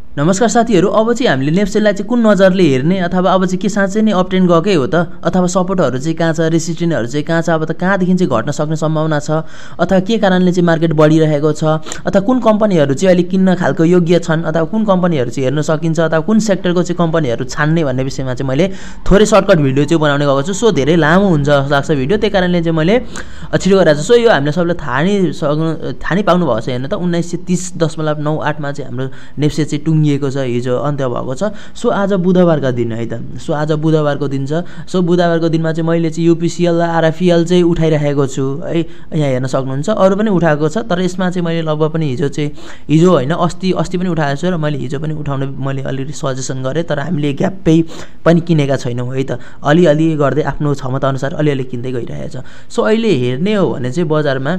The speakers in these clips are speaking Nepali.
नमस्कार साथीहरु, अब चाहिँ हामीले नेप्सेललाई चाहिँ कुन नजरले हेर्ने अथवा अब चाहिँ के साँच्चै नै अपट्रेन्ड गएकै हो त अथवा सपोर्टहरु चाहिँ कहाँ छ, रेसिस्टेन्टहरु चाहिँ कहाँ छ, अब त कहाँदेखि चाहिँ घट्न सक्ने सम्भावना छ अथवा के कारणले चाहिँ मार्केट बढिरहेको छ अथवा कुन कम्पनीहरु चाहिँ अहिले किन्न खालको योग्य छन् अथवा कुन कम्पनीहरु चाहिँ हेर्न सकिन्छ अथवा कुन सेक्टरको चाहिँ कम्पनीहरु छान्ने भन्ने विषयमा चाहिँ मैले थोरै सर्टकट भिडियो चाहिँ बनाउने गएको छु। सो धेरै लामो हुन्छ जस्तो लाग्छ भिडियो, त्यही कारणले चाहिँ मैले छिटो गरेको छु। सो यो हामीले सबैले थाहा नै पाउनु भएको छ। हेर्नु त 1930.98 मा चाहिँ हाम्रो नेप्से चाहिँ टुङ्गिएको छ, हिजो अन्त्य भएको छ। सो आज बुधबारका दिन है त। सो आज बुधबारको दिन छ। सो बुधबारको दिनमा चाहिँ मैले चाहिँ यूपीसीएल र आरएफएल चाहिँ उठाइराखेको छु है, यहाँ हेर्न सक्नुहुन्छ। अरु पनि उठाएको छ, तर यसमा चाहिँ मैले लगभग पनि हिजो हैन अस्ति पनि उठाएको छु र मैले हिजो पनि उठाउन मैले अलरेडी सजेसन गरेँ, तर हामीले ग्यापै पनि किनेका छैनौँ है त। अलिअलि गर्दै आफ्नो क्षमता अनुसार अलिअलि किन्दै गइरहेछ। सो अहिले हेर्ने हो भने चाहिँ बजारमा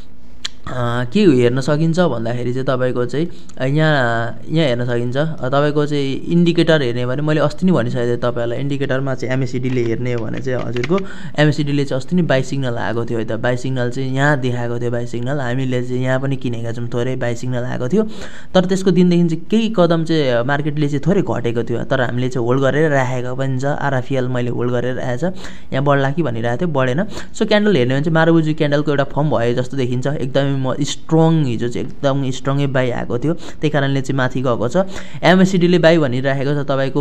के हेर्न सकिन्छ भन्दाखेरि चाहिँ तपाईको चाहिँ यहाँ हेर्न सकिन्छ। तपाईको चाहिँ इन्डिकेटर हेर्ने भने मैले अस्ति नै भनिसकेँ तपाईहरुलाई, इन्डिकेटरमा चाहिँ एमएसीडीले हेर्ने हो भने चाहिँ हजुरको एमएसीडीले चाहिँ अस्ति नै बाइ सिग्नल आएको थियो है त। बाइ सिग्नल चाहिँ यहाँ देखाएको थियो, बाइ सिग्नल हामीले चाहिँ यहाँ पनि किनेका छौँ, थोरै बाइ सिग्नल आएको थियो। तर त्यसको दिनदेखि चाहिँ केही कदम चाहिँ मार्केटले चाहिँ थोरै घटेको थियो, तर हामीले चाहिँ होल्ड गरेर राखेको पनि छ। आरएफएल मैले होल्ड गरेर राखेको छ, यहाँ बढ्ला कि भनिरहेको थियो, बढेन। सो क्यान्डल हेर्ने भने चाहिँ मारुबुजी क्यान्डलको एउटा फर्म भयो जस्तो देखिन्छ, एकदमै स्ट्रङ हिजो चाहिँ एकदम स्ट्रङै बाई आएको थियो, त्यही कारणले चाहिँ माथि गएको छ। एमएसीडीले बाई भनिरहेको छ। तपाईको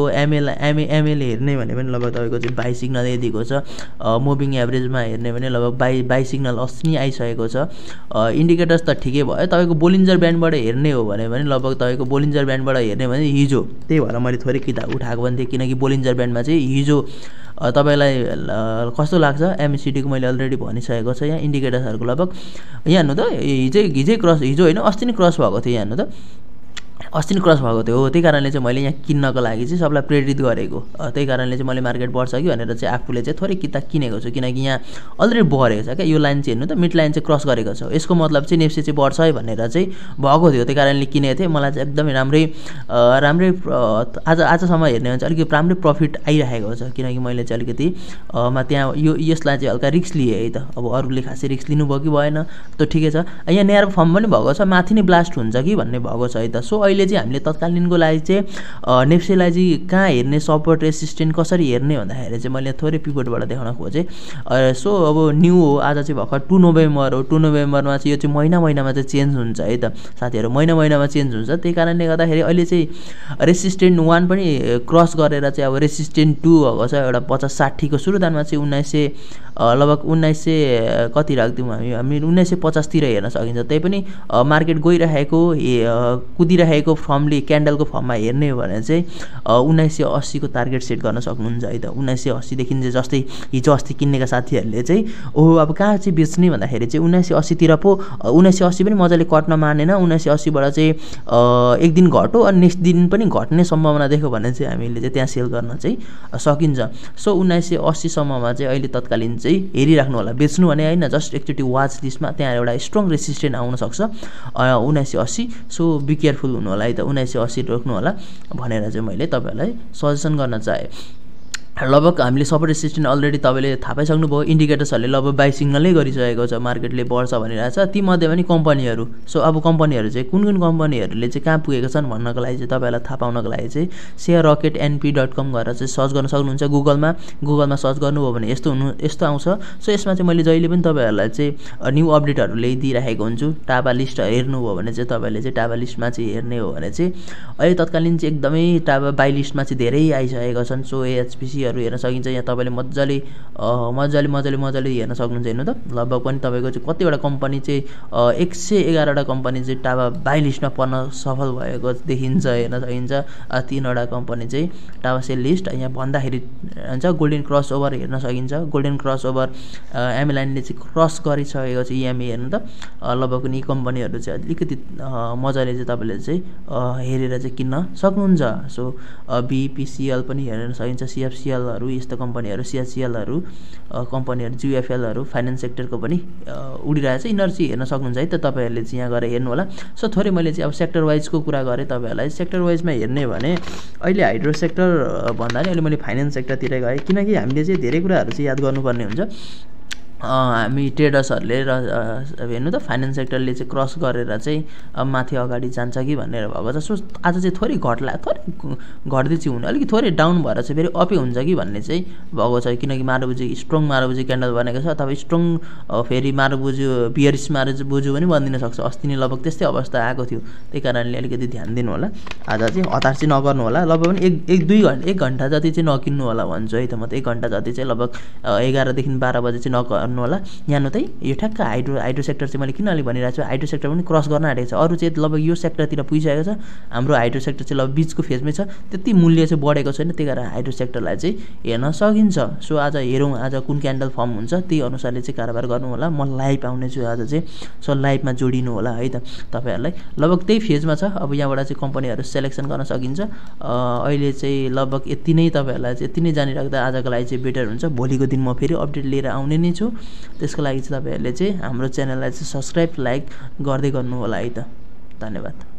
एमएल हेर्ने भने पनि लगभग तपाईको चाहिँ बाई सिग्नल दिएको छ। मुभिङ एभरेजमा हेर्ने भने लगभग बाई सिग्नल अस्ति नै आइसकेको छ। इन्डिकेटर्स त ठिकै भयो। तपाईको बोलिन्जर ब्यान्डबाट हेर्ने हो भने लगभग तपाईको बोलिन्जर ब्यान्डबाट हेर्ने भने हिजो, त्यही भएर मैले थोरै किताब उठाएको पनि थिएँ, किनकि बोलिन्जर ब्यान्डमा चाहिँ हिजो तपाईलाई कस्तो लाग्छ एमएसीडीको मैले अलरेडी भनिसकेको छ। यहाँ इन्डिकेटर्सहरुको लगभग यहाँ हेर्नु त हिजै क्रस, हिजो हैन अस्ति नै क्रस भएको थियो। यहाँ हेर्नु त अस्ति नै क्रस भएको थियो हो, त्यही कारणले चाहिँ मैले यहाँ किन्नको लागि चाहिँ सबलाई प्रेरित गरेको। त्यही कारणले चाहिँ मैले मार्केट बढ्छ कि भनेर चाहिँ आफूले चाहिँ थोरै किताब किनेको छु, किनकि यहाँ अलरेडी बढेको छ क्या। यो लाइन चाहिँ हेर्नु त मिड लाइन चाहिँ क्रस गरेको छ, यसको मतलब चाहिँ नेप्से चाहिँ बढ्छ है भनेर चाहिँ भएको थियो, त्यही कारणले किनेको थिएँ। मलाई चाहिँ एकदमै राम्रै आजसम्म हेर्ने भने चाहिँ अलिकति राम्रै प्रफिट आइरहेको छ, किनकि मैले चाहिँ अलिकति त्यहाँ यसलाई चाहिँ हल्का रिस्क लिएँ है त। अब अरूले खासै रिस्क लिनुभयो कि भएन त ठिकै छ। यहाँ न्यारो फर्म पनि भएको छ, माथि नै ब्लास्ट हुन्छ कि भन्ने भएको छ है त। सो अहिले चाहिँ हामीले तत्कालीनको लागि चाहिँ नेप्सेलाई चाहिँ कहाँ हेर्ने, सपोर्ट रेसिस्टेन्ट कसरी हेर्ने भन्दाखेरि चाहिँ मैले थोरै पिभटबाट देखाउन खोजेँ। सो अब न्यू हो, आज चाहिँ भर्खर 2 नोभेम्बर हो। 2 नोभेम्बरमा चाहिँ यो चाहिँ महिनामा चाहिँ चेन्ज हुन्छ है त साथीहरु, महिनामा चेन्ज हुन्छ। त्यही कारणले गर्दाखेरि अहिले चाहिँ रेसिस्टेन्ट 1 पनि क्रस गरेर चाहिँ अब रेसिस्टेन्ट 2 भएको छ। एउटा 50-60 को सुरुदानमा चाहिँ 1900 लगभग 1900 कति राख्दियौँ हामी 1950 तिर हेर्न सकिन्छ। त्यही पनि मार्केट गइरहेको कुदिरहेको फर्मले क्यान्डलको फर्ममा हेर्ने हो भने चाहिँ 1980 को टार्गेट सेट गर्न सक्नुहुन्छ है त। 1980 देखि चाहिँ जस्तै हिजो अस्ति किन्नेका साथीहरूले चाहिँ ओहो अब कहाँ चाहिँ बेच्ने भन्दाखेरि चाहिँ 1980 तिर पो 1980 पनि मजाले कट्न मानेन। 1980 बाट चाहिँ एक दिन घट्यो अनि नेक्स्ट दिन पनि घट्ने सम्भावना देख्यो भने चाहिँ हामीले चाहिँ त्यहाँ सेल गर्न चाहिँ सकिन्छ। सो 1980 सम्ममा चाहिँ अहिले तत्कालीन चाहिँ हेरिराख्नु होला, बेच्नु भने हैन, जस्ट एकचोटि वाच लिस्टमा त्यहाँ एउटा स्ट्रङ रेसिस्टेन्ट आउन सक्छ 1980। सो बी केयरफुल हुनु होला है त, 1980 रोक्नु होला भनेर चाहिँ मैले तपाईहरुलाई सजेसन गर्न चाहे। लगभग हामीले सपोर्ट रेसिस्टेन्ट अलरेडी तपाईले थाहा पाइसक्नुभयो। इन्डिकेटर्सहरुले लगभग बाइ सिग्नलै गरिसकेको छ, मार्केटले बढ्छ भनिरहेछ। ती मध्ये पनि कम्पनीहरु, सो अब कम्पनीहरु चाहिँ कुन कम्पनीहरुले चाहिँ कहाँ पुगेका छन् भन्नको लागि चाहिँ तपाईलाई थाहा पाउनको लागि चाहिँ sharerocketnp.com गरेर चाहिँ सर्च गर्न सक्नुहुन्छ। गुगलमा सर्च गर्नुभयो भने यस्तो आउँछ। सो यसमा चाहिँ मैले जहिले पनि तपाईहरुलाई चाहिँ न्यू अपडेटहरु ल्याइदिइराखेको हुन्छु। टाबा लिस्ट हेर्नुभयो भने चाहिँ तपाईले चाहिँ टाबा लिस्टमा चाहिँ हेर्ने हो भने चाहिँ अहिले तत्कालीन चाहिँ एकदमै टाबा बाइ लिस्टमा चाहिँ धेरै आइसकेका छन्। सो एचपीसी हेर्न सकिन्छ। यहाँ तपाईले मजाले हेर्न सक्नुहुन्छ। हेर्नु त लगभग पनि तपाईको चाहिँ कतिवटा कम्पनी चाहिँ 111 वटा कम्पनी चाहिँ टाबा बाइ लिस्टमा पर्न सफल भएको देखिन्छ, हेर्न सकिन्छ। 3 वटा कम्पनी चाहिँ टाबा सेल लिस्ट यहाँ भन्दाखेरि हुन्छ। गोल्डन क्रस ओभर हेर्न सकिन्छ। गोल्डन क्रस ओभर एमएलआईले चाहिँ क्रस गरिसकेको छ। इएमए हेर्नु त लगभग नि कम्पनीहरु चाहिँ अलिकति मजाले चाहिँ तपाईले चाहिँ हेरेर चाहिँ किन्न सक्नुहुन्छ। सो बीपीसीएल पनि हेर्न सकिन्छ, सीएफसीएल हरु यस्तो कम्पनीहरु, सीएचसीएल हरु कम्पनीहरु, जीएफएल हरु फाइनान्स सेक्टरको पनि उडिरहेछ। इनर्जी हेर्न सक्नुहुन्छ है त, तपाईहरुले चाहिँ यहाँ गएर हेर्नु होला। सो थोरै मैले चाहिँ अब सेक्टर वाइजको कुरा गरे तपाईहरुलाई। सेक्टर वाइजमा हेर्ने भने अहिले हाइड्रो सेक्टर भन्दा नि अहिले मैले फाइनान्स सेक्टरतिर गए, किनकि हामीले चाहिँ धेरै कुराहरु चाहिँ याद गर्नुपर्ने हुन्छ। हामी ट्रेडर्सहरूले र हेर्नु त फाइनेन्स सेक्टरले चाहिँ क्रस गरेर चाहिँ अब माथि अगाडि जान्छ कि भनेर भएको छ। सो आज चाहिँ थोरै थोरै घट्दै चाहिँ हुने, अलिकति थोरै डाउन भएर चाहिँ फेरि अपै हुन्छ कि भन्ने चाहिँ भएको छ। किनकि मारुबुजी स्ट्रङ मारुबुजी क्यान्डल बनेको छ, अथवा स्ट्रङ फेरि मारुबुजी बियरिस मारुबुजी पनि बनिदिन सक्छ। अस्ति नै लगभग त्यस्तै अवस्था आएको थियो, त्यही कारणले अलिकति ध्यान दिनु होला। आज चाहिँ हतार चाहिँ नगर्नु होला, लगभग पनि एक घन्टा जति चाहिँ नकिन्नु होला भन्छु है त म त। 1 घन्टा जति चाहिँ लगभग 11 देखि 12 बजे चाहिँ नगर्नु होला। यहाँ त यो ठ्याक्क हाइड्रो सेक्टर चाहिँ मैले किन अलिक भनिरहेको छु, हाइड्रो सेक्टर पनि क्रस गर्न आँटेको छ। अरू चाहिँ लगभग यो सेक्टरतिर पुगिसकेको छ, हाम्रो हाइड्रो सेक्टर चाहिँ लगभग बिचको फेजमै छ, त्यति मूल्य चाहिँ बढेको छैन, त्यही कारण हाइड्रो सेक्टरलाई चाहिँ हेर्न सकिन्छ। सो आज हेरौँ आज कुन क्यान्डल फर्म हुन्छ, त्यही अनुसारले चाहिँ कारोबार गर्नु होला। म लाइभ आउनेछु आज चाहिँ, सो लाइभमा जोडिनु होला है त तपाईँहरूलाई। लगभग त्यही फेजमा छ, अब यहाँबाट चाहिँ कम्पनीहरू सेलेक्सन गर्न सकिन्छ। अहिले चाहिँ लगभग यति नै, तपाईँहरूलाई चाहिँ यति नै जानिराख्दा आजको लागि चाहिँ बेटर हुन्छ। भोलिको दिन म फेरि अपडेट लिएर आउने नै छु। त्यसको लागि चाहिँ तपाईँहरूले चाहिँ हाम्रो च्यानललाई चाहिँ सब्सक्राइब लाइक गर्दै गर्नु होला है त। धन्यवाद।